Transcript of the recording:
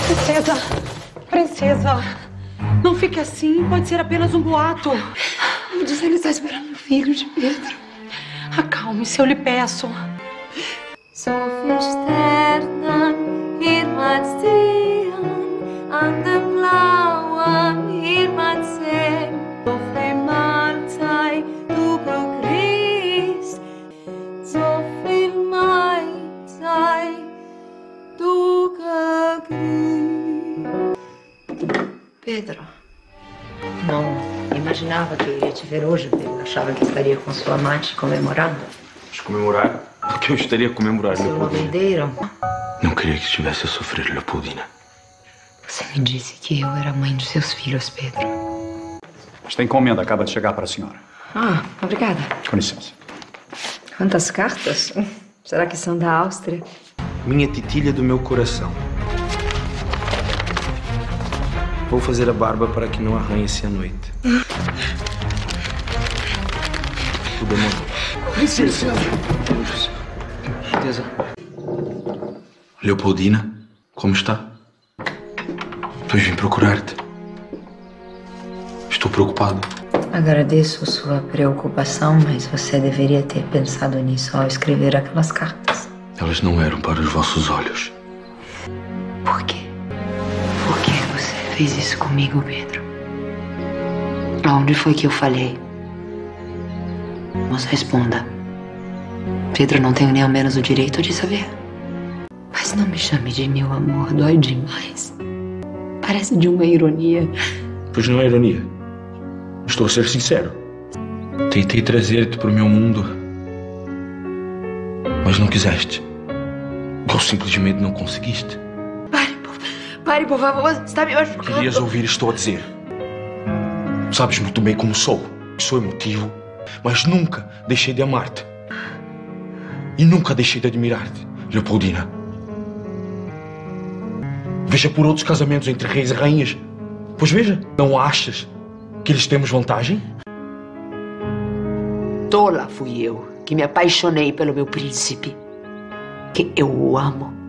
Princesa! Princesa! Não fique assim, pode ser apenas um boato. Diz ele está esperando o filho de Pedro. Acalme-se, eu lhe peço. So viel Sternen hier man sehen, an dem blauen hier man sehen. So viel Mahlzeit du begrüßt, so viel Mahlzeit du begrüßt. Pedro. Não imaginava que eu iria te ver hoje, Pedro. Achava que estaria com sua amante comemorando. Comemorar? Por que eu estaria a comemorar, Seu Leopoldina? novendeiro. Não queria que estivesse a sofrer, Leopoldina. Você me disse que eu era mãe dos seus filhos, Pedro. Esta encomenda acaba de chegar para a senhora. Ah, obrigada. Com licença. Quantas cartas? Será que são da Áustria? Minha titilha do meu coração. Vou fazer a barba para que não arranhe-se à noite. O demônio. Princesa! Certeza. Leopoldina, como está? Pois vim procurar-te. Estou preocupado. Agradeço sua preocupação, mas você deveria ter pensado nisso ao escrever aquelas cartas. Elas não eram para os vossos olhos. Por quê? Por que você fez isso comigo, Pedro? Aonde foi que eu falhei? Nos responda. Pedro, não tenho nem ao menos o direito de saber. Mas não me chame de meu amor, dói demais. Parece de uma ironia. Pois não é ironia. Estou a ser sincero. Tentei trazer-te para o meu mundo, mas não quiseste. Ou simplesmente não conseguiste. Pare, por favor, você está me machucando. Querias ouvir, estou a dizer. Sabes muito bem como sou. Sou emotivo, mas nunca deixei de amar-te. E nunca deixei de admirar-te, Leopoldina. Veja por outros casamentos entre reis e rainhas. Pois veja, não achas que eles temos vantagem? Tola fui eu que me apaixonei pelo meu príncipe. Que eu o amo.